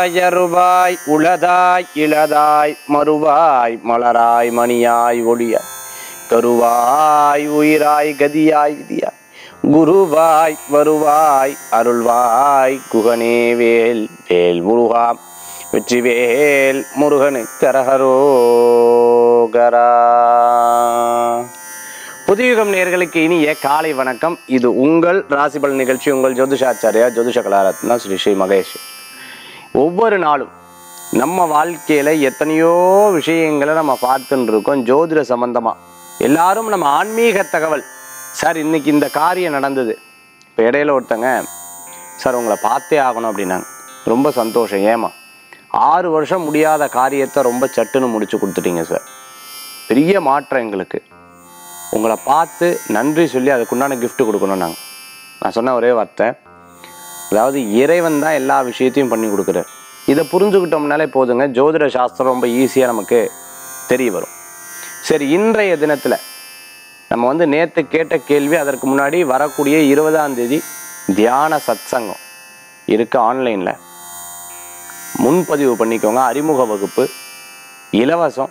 அருவாய் உளதாய் இளதாய் மறுவாய் மலராய் மணியாய் ஒளியாய் கருவாய் உயிராய் கதியாய் விதியாய் குருவாய் வருவாய் அருள்வாய் குகனே வேல் வேல் முருகா வெற்றிவேல் முருகனுக்கு கரஹரோகரா. புதியுகம் நேயர்களுக்கு இனிய காலை வணக்கம். இது உங்கள் ராசிபலன் நிகழ்ச்சி. உங்கள் ஜோதிஷாச்சாரியா ஜோதிஷ கலாரத்னா ஸ்ரீ ஸ்ரீ மகேஷ். ஒவ்வொரு நாளும் நம்ம வாழ்க்கையில எத்தனையோ விஷயங்களை நம்ம பார்த்துட்டு இருக்கோம். ஜோதிட சம்பந்தமா எல்லாரும் நம்ம ஆன்மீக தகவல். சார் இன்னைக்கு இந்த காரியம் நடந்தது. இப்போ இடையில ஒருத்தங்க சார் உங்களை பார்த்தே ஆகணும் அப்படின்னாங்க. ரொம்ப சந்தோஷம். ஏமா 6 வருஷம் முடியாத காரியத்தை ரொம்ப சட்டுன்னு முடிச்சு கொடுத்துட்டீங்க சார். பெரிய மாற்றம் எங்களுக்கு. உங்களை பார்த்து நன்றி சொல்லி அதுக்குண்டான கிஃப்ட் கொடுக்கணும். நான் சொன்ன ஒரே வார்த்தை, அதாவது இறைவன் தான் எல்லா விஷயத்தையும் பண்ணி கொடுக்குறார். இதை புரிஞ்சுக்கிட்டோம்னாலே போதுங்க, ஜோதிட சாஸ்திரம் ரொம்ப ஈஸியாக நமக்கு தெரிய வரும். சரி, இன்றைய தினத்தில் நம்ம நேற்று கேட்ட கேள்வி, அதற்கு முன்னாடி வரக்கூடிய 20ஆம் தேதி தியான சத்சங்கம் இருக்கு ஆன்லைனில். முன்பதிவு பண்ணிக்கோங்க. அறிமுக வகுப்பு இலவசம்.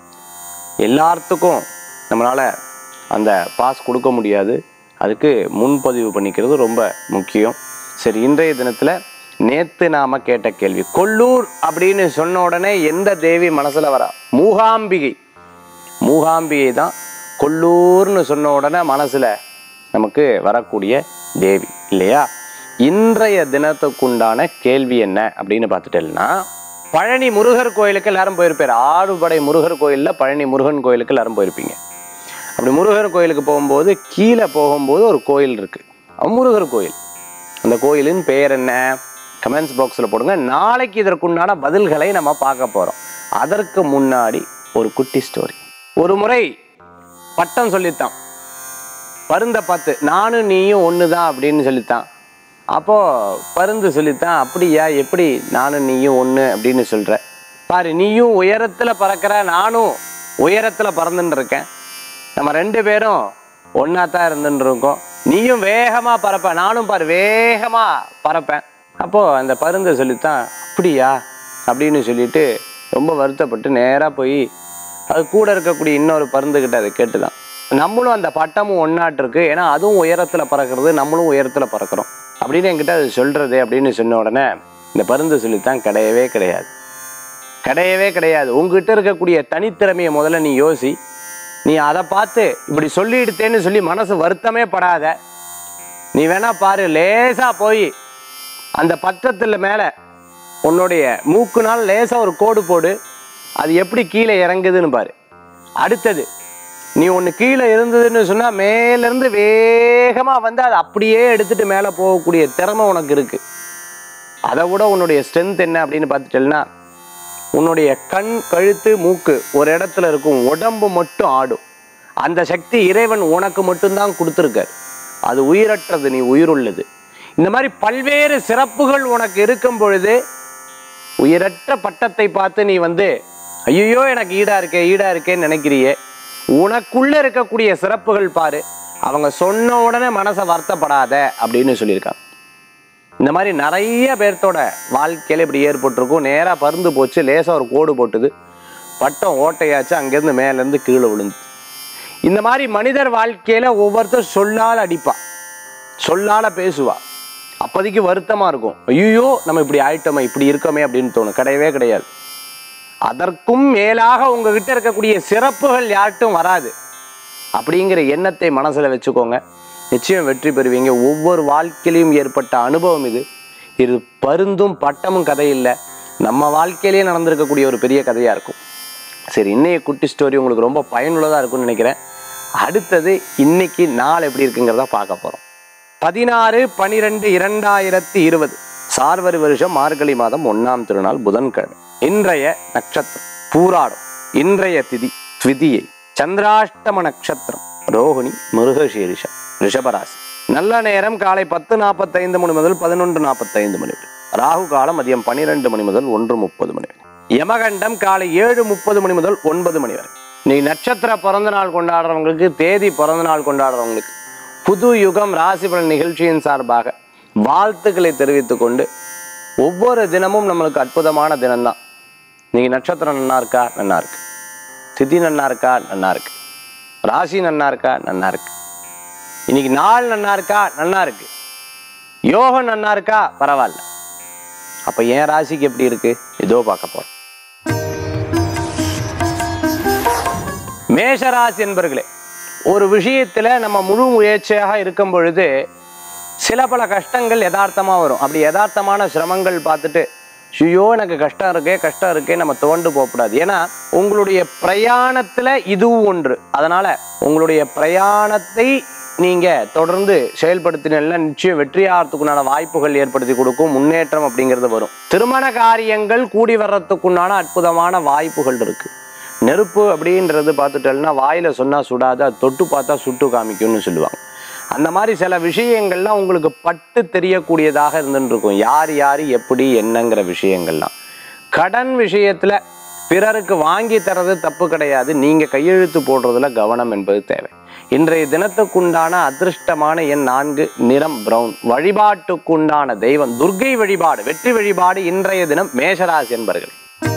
எல்லாத்துக்கும் நம்மளால் அந்த பாஸ் கொடுக்க முடியாது. அதுக்கு முன்பதிவு பண்ணிக்கிறது ரொம்ப முக்கியம். சரி, இன்றைய தினத்தில் நேற்று நாம் கேட்ட கேள்வி, கொல்லூர் அப்படின்னு சொன்ன உடனே எந்த தேவி மனசில் வரா? மூகாம்பிகை. மூகாம்பிகை தான் கொல்லூர்னு சொன்ன உடனே மனசில் நமக்கு வரக்கூடிய தேவி இல்லையா? இன்றைய தினத்துக்குண்டான கேள்வி என்ன அப்படின்னு பார்த்துட்டேன்னா, பழனி முருகர் கோயிலுக்கு எல்லாரும் போயிருப்பார். ஆறுபடை முருகர் கோயிலில் பழனி முருகன் கோயிலுக்கு எல்லாரும் போயிருப்பீங்க. அப்படி முருகர் கோயிலுக்கு போகும்போது கீழே போகும்போது ஒரு கோயில் இருக்கு, முருகர் கோயில். அந்த கோயிலின் பெயர் என்ன? கமெண்ட்ஸ் பாக்ஸில் போடுங்க. நாளைக்கு இதற்குண்டான பதில்களை நம்ம பார்க்க போகிறோம். அதற்கு முன்னாடி ஒரு குட்டி ஸ்டோரி. ஒரு முறை பட்டம் சொல்லித்தான், பருந்தை பார்த்து நானும் நீயும் ஒன்று தான் அப்படின்னு சொல்லித்தான். அப்போது பருந்து சொல்லித்தான், அப்படியா, எப்படி நானும் நீயும் ஒன்று அப்படின்னு சொல்கிற? பாரு, நீயும் உயரத்தில் பறக்கிற, நானும் உயரத்தில் பறந்துன்னு இருக்கேன். நம்ம 2 பேரும் ஒன்றா தான் இருந்துன்னு இருக்கோம். நீயும் வேகமாக பறப்ப, நானும் பாரு வேகமாக பறப்பேன். அப்போது அந்த பருந்து சொல்லித்தான், அப்படியா அப்படின்னு சொல்லிட்டு ரொம்ப வருத்தப்பட்டு நேராக போய் அது கூட இருக்கக்கூடிய இன்னொரு பருந்துக்கிட்ட அதை கேட்டுதான், நம்மளும் அந்த பட்டமும் ஒன்றாட்டு இருக்கு, ஏன்னா அதுவும் உயரத்தில் பறக்கிறது, நம்மளும் உயரத்தில் பறக்கிறோம் அப்படின்னு என்கிட்ட அது சொல்கிறது அப்படின்னு சொன்ன உடனே இந்த பருந்து சொல்லித்தான், கிடையவே கிடையாது, கிடையவே கிடையாது. உங்ககிட்ட இருக்கக்கூடிய தனித்திறமையை முதல்ல நீ யோசி. நீ அதை பார்த்து இப்படி சொல்லிடுத்தேன்னு சொல்லி மனசு வருத்தமே படாத. நீ வேணா பாரு, லேசாக போய் அந்த பட்டத்தில் மேலே உன்னுடைய மூக்குனால் லேசாக ஒரு கோடு போடு, அது எப்படி கீழே இறங்குதுன்னு பாரு. அடுத்தது, நீ ஒன்று கீழே இருந்ததுன்னு சொன்னால் மேலேருந்து வேகமாக வந்து அதை அப்படியே எடுத்துகிட்டு மேலே போகக்கூடிய திறமை உனக்கு இருக்குது. அதை விட உன்னுடைய ஸ்ட்ரென்த் என்ன அப்படின்னு பார்த்துட்டேன்னா, உன்னுடைய கண், கழுத்து, மூக்கு ஒரு இடத்துல இருக்கும், உடம்பு மட்டும் ஆடும். அந்த சக்தி இறைவன் உனக்கு மட்டும்தான் கொடுத்துருக்கார். அது உயிரற்றது, நீ உயிருள்ளது. இந்த மாதிரி பல்வேறு சிறப்புகள் உனக்கு இருக்கும் பொழுது உயிரற்ற பட்டத்தை பார்த்து நீ ஐயோ எனக்கு ஈடா இருக்கேன்னு நினைக்கிறியே. உனக்குள்ள இருக்கக்கூடிய சிறப்புகள் பாரு. அவங்க சொன்ன உடனே மனசை வருத்தப்படாத அப்படின்னு சொல்லியிருக்காங்க. இந்த மாதிரி நிறைய பேர்த்தோட வாழ்க்கையில இப்படி ஏற்பட்டிருக்கும். நேராக பருந்து போச்சு, லேசாக ஒரு கோடு போட்டுது, பட்டம் ஓட்டையாச்சு, அங்கேருந்து மேலேருந்து கீழே விழுந்து. இந்த மாதிரி மனிதர் வாழ்க்கையில ஒவ்வொருத்தர் சொல்லால் அடிப்பா, சொல்லால பேசுவா. அப்போதைக்கு வருத்தமாக இருக்கும், ஐயோ நம்ம இப்படி ஆயிட்டோமே, இப்படி இருக்கோமே அப்படின்னு தோணும். கிடையவே கிடையாது. அதற்கும் மேலாக உங்ககிட்ட இருக்கக்கூடிய சிறப்புகள் யார்ட்டும் வராது அப்படிங்கிற எண்ணத்தை மனசில் வச்சுக்கோங்க. நிச்சயம் வெற்றி பெறுவீங்க. ஒவ்வொரு வாழ்க்கையிலையும் ஏற்பட்ட அனுபவம் இது. இது பருந்தும் பட்டமும் கதை இல்லை, நம்ம வாழ்க்கையிலேயே நடந்திருக்கக்கூடிய ஒரு பெரிய கதையாக இருக்கும். சரி, இன்னைய குட்டி ஸ்டோரி உங்களுக்கு ரொம்ப பயனுள்ளதாக இருக்கும்னு நினைக்கிறேன். அடுத்தது, இன்னைக்கு நாள் எப்படி இருக்குங்கிறத பார்க்க போகிறோம். 16/12/2020 சார்வரி வருஷம் மார்கழி மாதம் 1ஆம் திருநாள் புதன்கிழமை. இன்றைய நட்சத்திரம் பூராடம். இன்றைய திதி த்விதியை. சந்திராஷ்டம நட்சத்திரம் ரோகிணி மிருகசீரிஷம் ரிஷபராசி. நல்ல நேரம் காலை 10:45 மணி முதல் 11:45 மணி வரை. ராகு காலம் மதியம் 12 மணி முதல் 1:30 மணி வரை. யமகண்டம் காலை 7:30 மணி முதல் 9 மணி வரை. நீ நட்சத்திர பிறந்த நாள் கொண்டாடுறவங்களுக்கு, தேதி பிறந்த நாள் கொண்டாடுறவங்களுக்கு புது யுகம் ராசி பலன் நிகழ்ச்சியின் சார்பாக வாழ்த்துக்களை தெரிவித்துக் கொண்டு ஒவ்வொரு தினமும் நம்மளுக்கு அற்புதமான தினம்தான். இன்னைக்கு நட்சத்திரம் நன்னா இருக்கா, நன்னா இருக்கு. திதி நன்னா இருக்கா, நன்னா இருக்கு. ராசி நன்னா இருக்கா, நன்னா இருக்கு. இன்னைக்கு நாள் நன்னா இருக்கா, நன்னா இருக்கு. யோகம் நன்னா இருக்கா, பரவாயில்ல. அப்ப என் ராசிக்கு எப்படி இருக்கு, இதோ பார்க்க போறோம். மேஷராசி என்பர்களே, ஒரு விஷயத்துல நம்ம முழு முயற்சியாக இருக்கும் பொழுது சில பல கஷ்டங்கள் யதார்த்தமா வரும். அப்படி யதார்த்தமான சிரமங்கள் பார்த்துட்டு ஐயோ எனக்கு கஷ்டம் இருக்கே நம்ம துவண்டு போகக்கூடாது. ஏன்னா உங்களுடைய பிரயாணத்துல இதுவும் ஒன்று. அதனால உங்களுடைய பிரயாணத்தை நீங்க தொடர்ந்து செயல்படுத்தினா நிச்சயம் வெற்றியாகிறதுக்குண்டான வாய்ப்புகள் ஏற்படுத்தி கொடுக்கும். முன்னேற்றம் அப்படிங்கிறது வரும். திருமண காரியங்கள் கூடி வர்றதுக்குண்டான அற்புதமான வாய்ப்புகள் இருக்கு. நெருப்பு அப்படின்றது பார்த்துட்டோம்னா வாயில சொன்னா சுடாது, அது தொட்டு பார்த்தா சுட்டு காமிக்கும்னு சொல்லுவாங்க. அந்த மாதிரி சில விஷயங்கள்லாம் உங்களுக்கு பட்டு தெரியக்கூடியதாக இருந்துட்டு இருக்கும். யார் யார் எப்படி என்னங்கிற விஷயங்கள்லாம். கடன் விஷயத்துல பிறருக்கு வாங்கி தரது தப்பு கிடையாது. நீங்க கையெழுத்து போடுறதுல கவனம் என்பது தேவை. இன்றைய தினத்துக்குண்டான அதிர்ஷ்டமான எண் 4, நிறம் பிரவுன். வழிபாட்டுக்குண்டான தெய்வம் துர்க்கை வழிபாடு, வெற்றி வழிபாடு. இன்றைய தினம் மேஷராசி என்பர்கள்.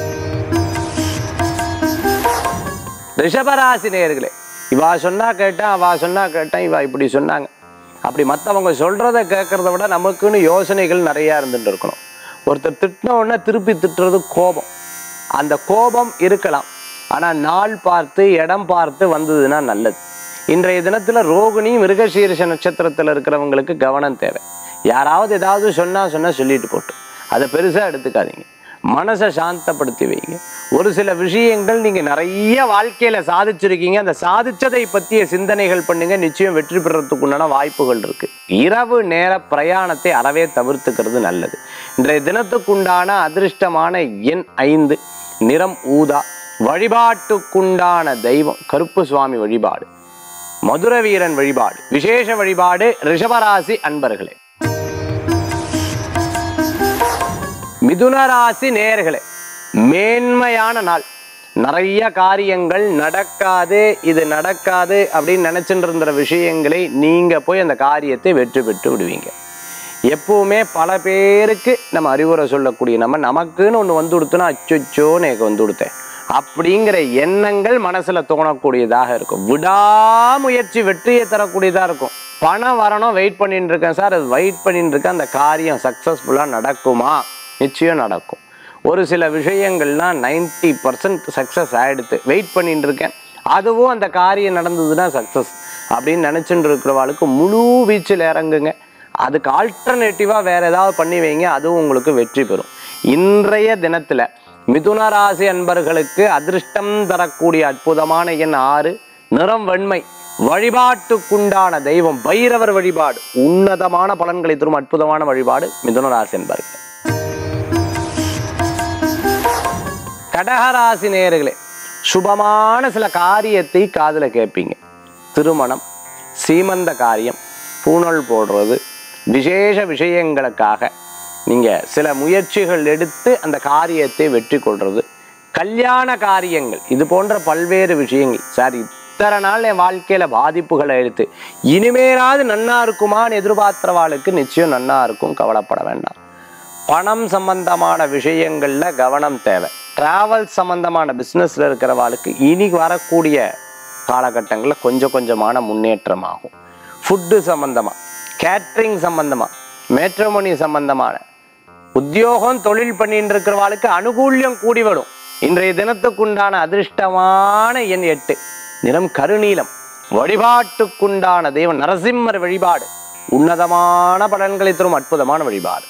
ரிஷபராசி நேயர்களே, இவா சொன்னா கேட்டேன், அவா சொன்னா கேட்டேன், இவா இப்படி சொன்னாங்க அப்படி மற்றவங்க சொல்றதை கேட்கறத விட நமக்குன்னு யோசனைகள் நிறைய இருந்துட்டு இருக்கணும். ஒருத்தர் திட்டின உடனே திருப்பி திட்டுறது கோபம். அந்த கோபம் இருக்கலாம், ஆனா நாள் பார்த்து இடம் பார்த்து வந்ததுன்னா நல்லது. இன்றைய தினத்துல ரோகிணி மிருகசீரிஷ நட்சத்திரத்துல இருக்கிறவங்களுக்கு கவனம் தேவை. யாராவது ஏதாவது சொன்னா சொல்லிட்டு போட்டு அதை பெருசா எடுத்துக்காதீங்க. மனசை சாந்தப்படுத்தி வைங்க. ஒரு சில விஷயங்கள் நீங்க நிறைய வாழ்க்கையில சாதிச்சிருக்கீங்க, அந்த சாதிச்சதை பற்றிய சிந்தனைகள் பண்ணுங்க. நிச்சயம் வெற்றி பெறத்துக்குண்டான வாய்ப்புகள் இருக்கு. இரவு நேர பிரயாணத்தை அறவே தவிர்த்துக்கிறது நல்லது. இன்றைய தினத்துக்குண்டான அதிர்ஷ்டமான எண் 5, நிறம் ஊதா. வழிபாட்டுக்குண்டான தெய்வம் கருப்பு சுவாமி வழிபாடு, மதுர வீரன் வழிபாடு, விசேஷ வழிபாடு. ரிஷபராசி அன்பர்களே. மிதுனராசி நேயர்களே, மேன்மையான நாள். நிறைய காரியங்கள் நடக்காது, இது நடக்காது அப்படின்னு நினைச்சுட்டு இருந்த விஷயங்களை நீங்க போய் அந்த காரியத்தை வெற்றி பெற்று விடுவீங்க. எப்பவுமே பல பேருக்கு நம்ம அறிவுரை சொல்லக்கூடிய நமக்குன்னு ஒன்று வந்து கொடுத்தோன்னா அச்சோ எனக்கு வந்து கொடுத்தேன் அப்படிங்கிற எண்ணங்கள் மனசுல தோணக்கூடியதாக இருக்கும். விடாமுயற்சி வெற்றியை தரக்கூடியதா இருக்கும். பணம் வரணும், வெயிட் பண்ணிட்டு இருக்கேன் சார், அது வெயிட் பண்ணிட்டு இருக்கேன், அந்த காரியம் சக்சஸ்ஃபுல்லா நடக்குமா? நிச்சயம் நடக்கும். ஒரு சில விஷயங்கள்லாம் 90% சக்ஸஸ் ஆகிடுது, வெயிட் பண்ணிட்டு இருக்கேன், அதுவும் அந்த காரியம் நடந்ததுன்னா சக்ஸஸ் அப்படின்னு நினச்சிட்டு இருக்கிறவாளுக்கு முழு வீச்சில் இறங்குங்க. அதுக்கு ஆல்டர்னேட்டிவாக வேறு ஏதாவது பண்ணி வைங்க, அதுவும் உங்களுக்கு வெற்றி பெறும். இன்றைய தினத்தில் மிதுன ராசி அன்பர்களுக்கு அதிர்ஷ்டம் தரக்கூடிய அற்புதமான எண் 6, நிறம் வெண்மை. வழிபாட்டுக்குண்டான தெய்வம் பைரவர் வழிபாடு, உன்னதமான பலன்களை தரும் அற்புதமான வழிபாடு. மிதுன ராசி அன்பர்கள். கடகராசி நேயர்களே, சுபமான சில காரியத்தை காதுல கேட்பீங்க. திருமணம், சீமந்த காரியம், பூணல் போடுறது, விசேஷ விஷயங்களுக்காக நீங்க சில முயற்சிகள் எடுத்து அந்த காரியத்தை வெற்றி கொள்றது, கல்யாண காரியங்கள், இது போன்ற பல்வேறு விஷயங்கள். சார் இத்தனை நாள் என் வாழ்க்கையில பாதிப்புகளை எடுத்து இனிமேலாவது நன்னா இருக்குமான்னு எதிர்பார்க்கிறவாளுக்கு நிச்சயம் நன்னா இருக்கும், கவலைப்பட வேண்டாம். பணம் சம்பந்தமான விஷயங்கள்ல கவனம் தேவை. டிராவல் சம்பந்தமான பிஸ்னஸ்ல இருக்கிறவாளுக்கு இனி வரக்கூடிய காலகட்டங்களில் கொஞ்சம் கொஞ்சமான முன்னேற்றம் ஆகும். ஃபுட்டு சம்பந்தமா, கேட்ரிங் சம்பந்தமா, மேட்ரிமோனி சம்பந்தமான உத்தியோகம் தொழில் பண்ணிட்டு இருக்கிறவாளுக்கு அனுகூல்யம் கூடி வரும். இன்றைய தினத்துக்குண்டான அதிர்ஷ்டமான எண் 8, நிறம் கருநீலம். வழிபாட்டுக்குண்டான தெய்வம் நரசிம்மர் வழிபாடு, உன்னதமான பலன்களை தரும் அற்புதமான வழிபாடு.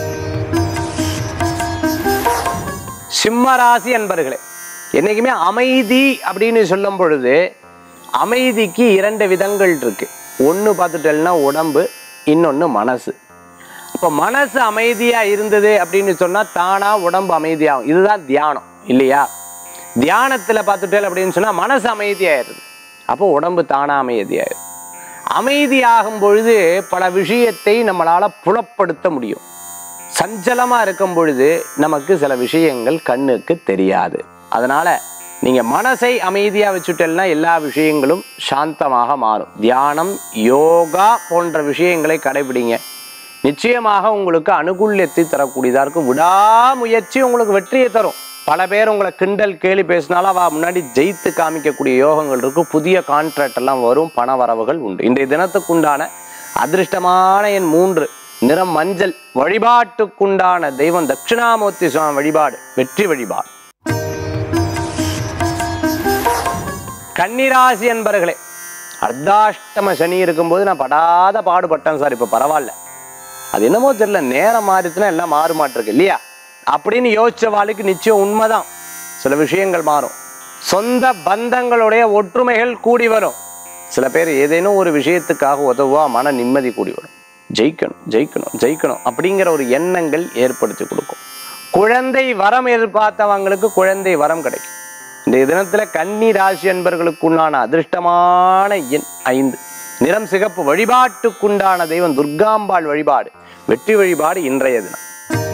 சிம்மராசி அன்பர்களே, என்னைக்குமே அமைதி அப்படின்னு சொல்லும் பொழுது அமைதிக்கு 2 விதங்கள் இருக்கு. ஒன்று பார்த்துட்டேன்னா உடம்பு, இன்னொன்று மனசு. இப்போ மனசு அமைதியா இருந்தது அப்படின்னு சொன்னா தானா உடம்பு அமைதியாகும். இதுதான் தியானம் இல்லையா? தியானத்துல பார்த்துட்டேன் அப்படின்னு சொன்னா மனசு அமைதியாயிருது, அப்போ உடம்பு தானா அமைதியாயிரும். அமைதியாகும் பொழுது பல விஷயத்தை நம்மளால புலப்படுத்த முடியும். சஞ்சலமா இருக்கும் பொழுது நமக்கு சில விஷயங்கள் கண்ணுக்கு தெரியாது. அதனால நீங்க மனசை அமைதியா வச்சுட்டேன்னா எல்லா விஷயங்களும் சாந்தமாக மாறும். தியானம், யோகா போன்ற விஷயங்களை கடைபிடிங்க. நிச்சயமாக உங்களுக்கு அனுகூல்யத்தை தரக்கூடியதாக இருக்கும். விடாமுயற்சி உங்களுக்கு வெற்றியை தரும். பல பேர் உங்களை கிண்டல் கேலி பேசினாலும் அவ முன்னாடி ஜெயித்து காமிக்கக்கூடிய யோகங்கள் இருக்கும். புதிய கான்ட்ராக்ட் எல்லாம் வரும், பண வரவுகள் உண்டு. இன்றைய தினத்துக்குண்டான அதிர்ஷ்டமான எண் 3, நிறம் மஞ்சள். வழிபாட்டுக்குண்டான தெய்வம் தட்சிணாமூர்த்தி சுவாமி வழிபாடு, வெற்றி வழிபாடு. கன்னிராசி என்பர்களே, அர்த்தாஷ்டம சனி இருக்கும்போது நான் படாத பாடுபட்டேன் சார், இப்போ பரவாயில்ல. அது என்னமோ தெரியல, நேரம் மாறிச்சுன்னா எல்லாம் மாறுமாட்டிருக்கு இல்லையா அப்படின்னு யோசிச்ச வாழ்க்கை நிச்சயம் உண்மைதான். சில விஷயங்கள் மாறும். சொந்த பந்தங்களுடைய ஒற்றுமைகள் கூடி வரும். சில பேர் ஏதேனும் ஒரு விஷயத்துக்காக உதவுவா, மன நிம்மதி கூடி வரும். ஜெயிக்கணும் ஜெயிக்கணும் ஜெயிக்கணும் அப்படிங்கிற ஒரு எண்ணங்கள் ஏற்படுத்தி கொடுக்கும். குழந்தை வரம் எதிர்பார்த்தவங்களுக்கு குழந்தை வரம் கிடைக்கும். இந்த தினத்துல கன்னி ராசி என்பர்களுக்குண்டான அதிர்ஷ்டமான எண் 5, நிறம் சிகப்பு. வழிபாட்டுக்குண்டான தெய்வம் துர்காம்பாள் வழிபாடு, வெற்றி வழிபாடு. இன்றைய தினம்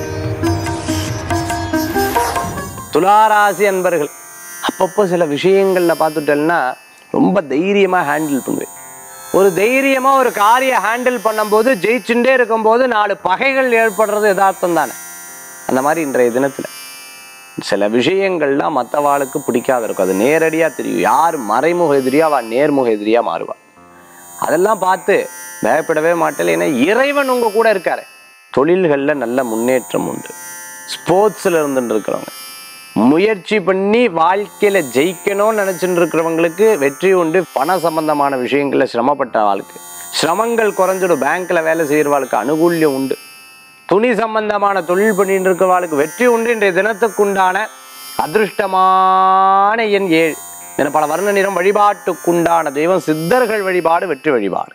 துளாராசி அன்பர்கள், அப்பப்போ சில விஷயங்கள்ல பார்த்துட்டேன்னா ரொம்ப தைரியமா ஹேண்டில் பண்ணுவேன். ஒரு தைரியமா ஒரு காரியம் ஹேண்டில் பண்ணும்போது ஜெயிச்சுட்டே இருக்கும்போது 4 பகைகள் ஏற்படுறது யதார்த்தம் தானே. அந்த மாதிரி இன்றைய தினத்துல சில விஷயங்கள்லாம் மற்றவாளுக்கு பிடிக்காத இருக்கும். அது நேரடியா தெரியும். யார் மறைமுக எதிரியா அவள் நேர்முக எதிரியா மாறுவாள். அதெல்லாம் பார்த்து பயப்படவே மாட்டேன். ஏன்னா இறைவன் உங்க கூட இருக்காரு. தொழில்கள்ல நல்ல முன்னேற்றம் உண்டு. ஸ்போர்ட்ஸ்ல இருந்துட்டு இருக்கிறவங்க, முயற்சி பண்ணி வாழ்க்கையில ஜெயிக்கணும்னு நினைச்சுட்டு இருக்கிறவங்களுக்கு வெற்றி உண்டு. பண சம்பந்தமான விஷயங்கள்ல சிரமப்பட்ட வாழ்க்கை சிரமங்கள் குறைஞ்சிடும். பேங்க்ல வேலை செய்யறவாளுக்கு அனுகூல்யம் உண்டு. துணி சம்பந்தமான தொழில் பண்ணிட்டு இருக்கிறவாளுக்கு வெற்றி உண்டு. இன்றைய தினத்துக்குண்டான அதிர்ஷ்டமான எண் 7, என பல வர்ண நிறம். வழிபாட்டுக்குண்டான தெய்வம் சித்தர்கள் வழிபாடு, வெற்றி வழிபாடு.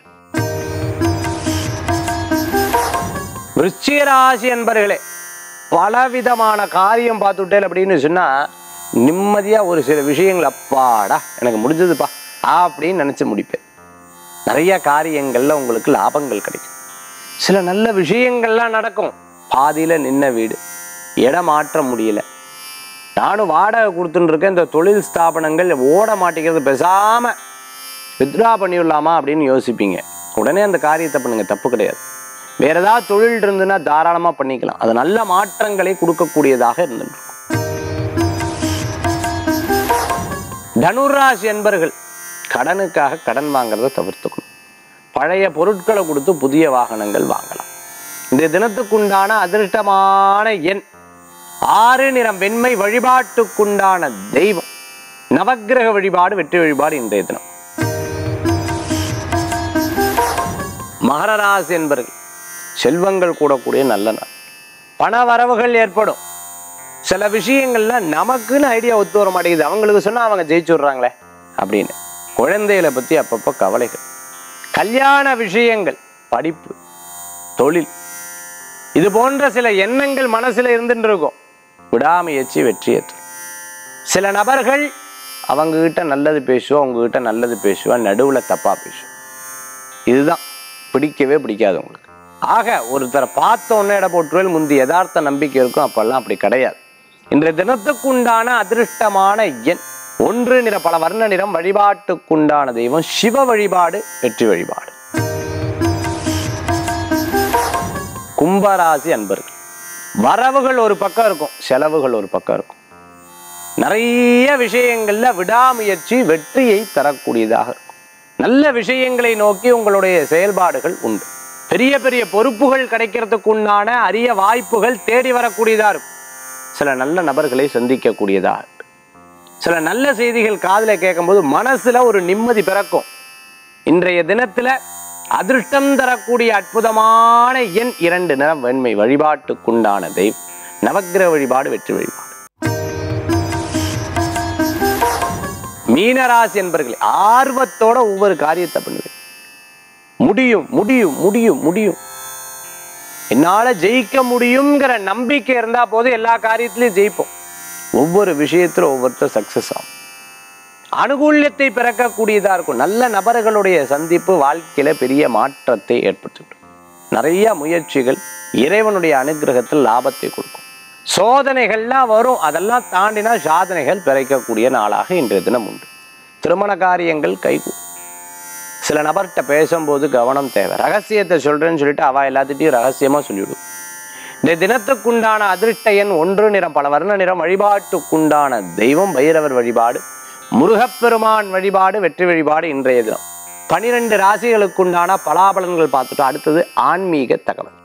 விருச்சிக ராசி என்பர்களே, பலவிதமான காரியம் பார்த்துட்டேன் அப்படின்னு சொன்னா நிம்மதியா ஒரு சில விஷயங்கள் அப்பாடா எனக்கு முடிஞ்சதுப்பா அப்படின்னு நினைச்சு முடிப்பேன். நிறைய காரியங்கள்ல உங்களுக்கு லாபங்கள் கிடைக்கும். சில நல்ல விஷயங்கள்லாம் நடக்கும். பாதியில நின்ன வீடு, இடம் மாற்ற முடியல, நானும் வாடகை கொடுத்துட்டு இருக்கேன், இந்த தொழில் ஸ்தாபனங்கள் ஓட மாட்டேங்கிறது, பேசாம வித்ரா பண்ணிவிடலாமா அப்படின்னு யோசிப்பீங்க. உடனே அந்த காரியத்தை பண்ணுங்க, தப்பு கிடையாது. வேற ஏதாவது தொழில் இருந்துன்னா தாராளமா பண்ணிக்கலாம். அது நல்ல மாற்றங்களை கொடுக்கக்கூடியதாக இருந்துருக்கும். தனுராசி என்பர்கள், கடனுக்காக கடன் வாங்குறத தவிர்த்துக்கணும். பழைய பொருட்களை கொடுத்து புதிய வாகனங்கள் வாங்கலாம். இந்த தினத்துக்குண்டான அதிர்ஷ்டமான எண் 6, நிறம் வெண்மை. வழிபாட்டுக்குண்டான தெய்வம் நவக்கிரக வழிபாடு, வெற்றி வழிபாடு. இன்றைய தினம் மகர ராசி என்பர்கள், செல்வங்கள் கூடக்கூடிய நல்ல நாள். பண வரவுகள் ஏற்படும். சில விஷயங்கள்ல நமக்குன்னு ஐடியா ஒத்து வர மாட்டேங்குது, அவங்களுக்கு சொன்னா அவங்க ஜெயிச்சு விடுறாங்களே அப்படின்னு குழந்தைகளை பத்தி அப்பப்போ கவலைகள். கல்யாண விஷயங்கள், படிப்பு, தொழில், இது போன்ற சில எண்ணங்கள் மனசுல இருந்துட்டு இருக்கும். விடாமுயற்சி வெற்றியை தரும். சில நபர்கள் அவங்க கிட்ட நல்லது பேசுவா, அவங்க கிட்ட நல்லது பேசுவா, நடுவுல தப்பா பேசுவா. இதுதான் பிடிக்கவே பிடிக்காது உங்களுக்கு. ஆக ஒருத்தரை பார்த்த உடனே இட போட்டுவேல், முந்தி யதார்த்த நம்பிக்கை இருக்கும். அப்பெல்லாம் அப்படி கிடையாது. இன்றைய தினத்துக்குண்டான அதிர்ஷ்டமான எண் 1, நிற பல வர்ண நிறம். வழிபாட்டுக்குண்டான தெய்வம் சிவ வழிபாடு, வெற்றி வழிபாடு. கும்பராசி அன்பர்கள், வரவுகள் ஒரு பக்கம் இருக்கும், செலவுகள் ஒரு பக்கம் இருக்கும். நிறைய விஷயங்கள்ல விடாமுயற்சி வெற்றியை தரக்கூடியதாக இருக்கும். நல்ல விஷயங்களை நோக்கி உங்களுடைய செயல்பாடுகள் உண்டு. பெரிய பெரிய பொறுப்புகள் கிடைக்கிறதுக்குண்டான அரிய வாய்ப்புகள் தேடி வரக்கூடியதா இருக்கும். சில நல்ல நபர்களை சந்திக்கக்கூடியதா இருக்கு. சில நல்ல செய்திகள் காதுல கேட்கும்போது மனசுல ஒரு நிம்மதி பிறக்கும். இன்றைய தினத்துல அதிர்ஷ்டம் தரக்கூடிய அற்புதமான எண் 2, நிறம் வெண்மை. வழிபாட்டுக்குண்டான தெய்வம் நவக்கிரக வழிபாடு, வெற்றி வழிபாடு. மீனராசி என்பர்களே, ஆர்வத்தோட ஒவ்வொரு காரியத்தை பண்ணுவேன். முடியும் முடியும் முடியும் முடியும், என்னால ஜெயிக்க முடியுங்கிற நம்பிக்கை இருந்தா போது எல்லா காரியத்திலையும் ஜெயிப்போம். ஒவ்வொரு விஷயத்துல ஒவ்வொருத்தர் சக்சஸ் ஆகும். அனுகூல்யத்தை பிறக்கக்கூடியதா இருக்கும். நல்ல நபர்களுடைய சந்திப்பு வாழ்க்கையில பெரிய மாற்றத்தை ஏற்படுத்திவிடும். நிறைய முயற்சிகள் இறைவனுடைய அனுகிரகத்தில் லாபத்தை கொடுக்கும். சோதனைகள்லாம் வரும், அதெல்லாம் தாண்டினா சாதனைகள் பிறக்கக்கூடிய நாளாக இன்றைய தினம் உண்டு. திருமண காரியங்கள் கைகூடும். சில நபர்கிட்ட பேசும்போது கவனம் தேவை. ரகசியத்தை சொல்றேன்னு சொல்லிட்டு அவ எல்லாத்திட்டையும் ரகசியமா சொல்லிவிடும். இந்த தினத்துக்குண்டான அதிர்ஷ்ட எண் 1 நிறம் பல வர்ண நிறம். வழிபாட்டுக்குண்டான தெய்வம் பைரவர் வழிபாடு, முருகப்பெருமான் வழிபாடு, வெற்றி வழிபாடு இன்றைய தினம். 12 ராசிகளுக்குண்டான பலாபலன்கள் பார்த்துட்டு அடுத்தது ஆன்மீக தகவல்.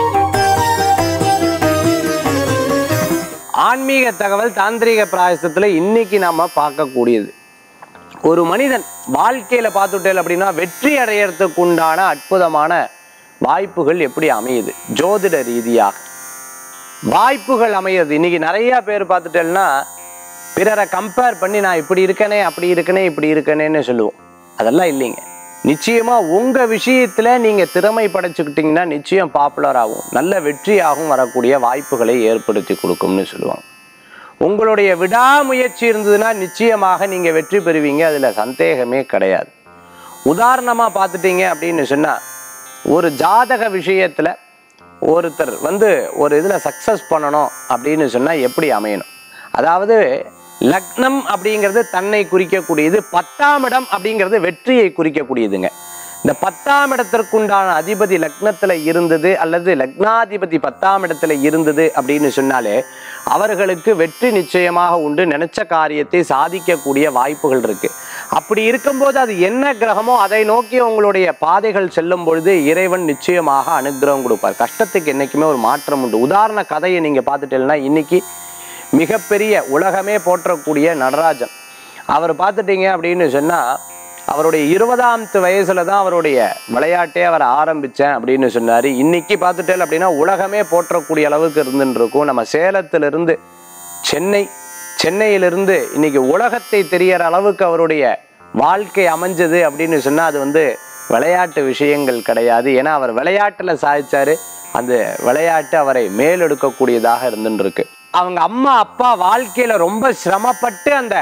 ஆன்மீக தகவல் தாந்திரிக பிராயசத்துல இன்னைக்கு நாம பார்க்கக்கூடியது, ஒரு மனிதன் வாழ்க்கையில பார்த்துட்டேன் அப்படின்னா வெற்றி அடையறதுக்கு உண்டான அற்புதமான வாய்ப்புகள் எப்படி அமையுது, ஜோதிட ரீதியாக வாய்ப்புகள் அமையுது. இன்னைக்கு நிறைய பேர் பார்த்துட்டேன்னா பிறரை கம்பேர் பண்ணி நான் இப்படி இருக்கனே அப்படி இருக்கனே இப்படி இருக்கனேன்னு சொல்லுவோம். அதெல்லாம் இல்லைங்க. நிச்சயமா உங்க விஷயத்துல நீங்க திறமை படைச்சுக்கிட்டீங்கன்னா நிச்சயம் பாப்புலர் ஆகும், நல்ல வெற்றியாகவும் வரக்கூடிய வாய்ப்புகளை ஏற்படுத்தி கொடுக்கும்னு சொல்லுவாங்க. உங்களுடைய விடாமுயற்சி இருந்ததுன்னா நிச்சயமாக நீங்க வெற்றி பெறுவீங்க, அதுல சந்தேகமே கிடையாது. உதாரணமா பார்த்துட்டீங்க அப்படின்னு சொன்னா, ஒரு ஜாதக விஷயத்துல ஒருத்தர் ஒரு இதுல சக்சஸ் பண்ணணும் அப்படின்னு சொன்னா எப்படி அமையணும், அதாவது லக்னம் அப்படிங்கிறது தன்னை குறிக்கக்கூடியது, 10ஆம் இடம் அப்படிங்கிறது வெற்றியை குறிக்கக்கூடியதுங்க. இந்த 10ஆம் இடத்திற்குண்டான அதிபதி லக்னத்துல இருந்தது அல்லது லக்னாதிபதி 10ஆம் இடத்துல இருந்தது அப்படின்னு சொன்னாலே அவர்களுக்கு வெற்றி நிச்சயமாக உண்டு, நினைச்ச காரியத்தை சாதிக்கக்கூடிய வாய்ப்புகள் இருக்கு. அப்படி இருக்கும்போது அது என்ன கிரகமோ அதை நோக்கி உங்களுடைய பாதைகள் செல்லும் பொழுது இறைவன் நிச்சயமாக அனுகிரகம் கொடுப்பார். கஷ்டத்துக்கு என்னைக்குமே ஒரு மாற்றம் உண்டு. உதாரண கதையை நீங்க பார்த்துட்டீங்கன்னா, இன்னைக்கு மிகப்பெரிய உலகமே போற்றக்கூடிய நடராஜன், அவர் பார்த்துட்டீங்க அப்படின்னு சொன்னா அவருடைய 20ஆம் வயசுல தான் அவருடைய விளையாட்டே அவர் ஆரம்பிச்சேன் அப்படின்னு சொன்னாரு. இன்னைக்கு பார்த்துட்டேன் அப்படின்னா உலகமே போற்றக்கூடிய அளவுக்கு இருந்துட்டு இருக்கும். நம்ம சேலத்திலிருந்து சென்னையிலிருந்து இன்னைக்கு உலகத்தை தெரியற அளவுக்கு அவருடைய வாழ்க்கை அமைஞ்சது அப்படின்னு சொன்னா அது விளையாட்டு விஷயங்கள் கிடையாது. ஏன்னா அவர் விளையாட்டுல சாதிச்சாரு, அந்த விளையாட்டு அவரை மேலெடுக்கக்கூடியதாக இருந்துட்டு இருக்கு. அவங்க அம்மா அப்பா வாழ்க்கையில ரொம்ப சிரமப்பட்டு அந்த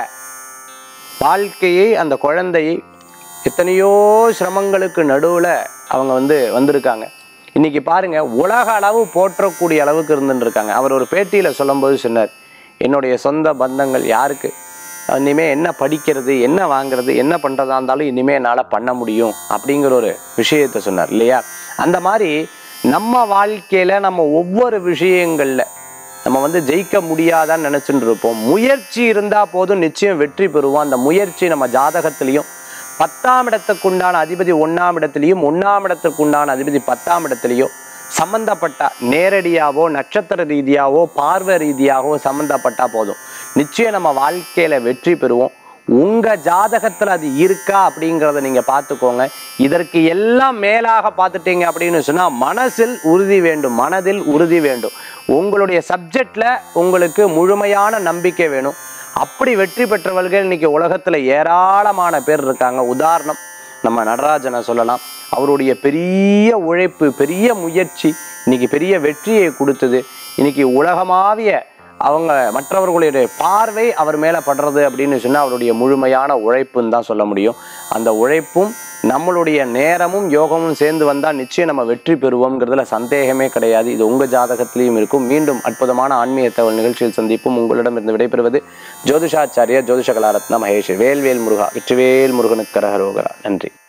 வாழ்க்கையை, அந்த குழந்தையை எத்தனையோ சிரமங்களுக்கு நடுவுல அவங்க வந்திருக்காங்க. இன்னைக்கு பாருங்க உலக அளவு போற்றக்கூடிய அளவுக்கு இருந்துட்டு இருக்காங்க. அவர் ஒரு பேட்டியில சொல்லும்போது சொன்னார், என்னுடைய சொந்த பந்தங்கள் யாருக்கு இனிமே என்ன படிக்கிறது, என்ன வாங்குறது, என்ன பண்றதா இருந்தாலும் இனிமே என்னால பண்ண முடியும் அப்படிங்கிற ஒரு விஷயத்த சொன்னார் இல்லையா. அந்த மாதிரி நம்ம வாழ்க்கையில நம்ம ஒவ்வொரு விஷயங்கள்ல நம்ம ஜெயிக்க முடியாதான்னு நினைச்சுட்டு இருப்போம். முயற்சி இருந்தா போதும், நிச்சயம் வெற்றி பெறுவோம். அந்த முயற்சி நம்ம ஜாதகத்திலையும் 10ஆம் இடத்துக்குண்டான அதிபதி 1ஆம் இடத்துலையும் 1ஆம் இடத்துக்குண்டான அதிபதி 10ஆம் இடத்துலையும் சம்பந்தப்பட்ட நேரடியாவோ நட்சத்திர ரீதியாவோ பார்வை ரீதியாகவோ சம்பந்தப்பட்டா போதும், நிச்சயம் நம்ம வாழ்க்கையில வெற்றி பெறுவோம். உங்க ஜாதகத்துல அது இருக்கா அப்படிங்கிறத நீங்க பார்த்துக்கோங்க. இதற்கு எல்லாம் மேலாக பார்த்துட்டீங்க அப்படின்னு சொன்னா மனதில் உறுதி வேண்டும். உங்களுடைய சப்ஜெக்ட்ல உங்களுக்கு முழுமையான நம்பிக்கை வேணும். அப்படி வெற்றி பெற்றவர்கள் இன்னைக்கு உலகத்துல ஏராளமான பேர் இருக்காங்க. உதாரணம் நம்ம நடராஜனை சொல்லலாம். அவருடைய பெரிய உழைப்பு, பெரிய முயற்சி இன்னைக்கு பெரிய வெற்றியை கொடுத்தது. இன்னைக்கு உலகமாவிய அவங்க மற்றவர்களுடைய பார்வை அவர் மேல படுறது அப்படின்னு சொன்னா அவருடைய முழுமையான உழைப்புன்னு தான் சொல்ல முடியும். அந்த உழைப்பும் நம்மளுடைய நேரமும் யோகமும் சேர்ந்து வந்தா நிச்சயம் நம்ம வெற்றி பெறுவோம்ங்கிறதுல சந்தேகமே கிடையாது. இது உங்க ஜாதகத்திலையும் இருக்கும். மீண்டும் அற்புதமான ஆன்மீக தகவல் நிகழ்ச்சியில் சந்திப்பும். உங்களிடமிருந்து விடைபெறுவது ஜோதிஷாச்சாரியா ஜோதிஷ கலாரத்ன மகேஷ். வேல்வேல் முருகா, வெற்றிவேல் முருகனுக்கு கரகரோகரா. நன்றி.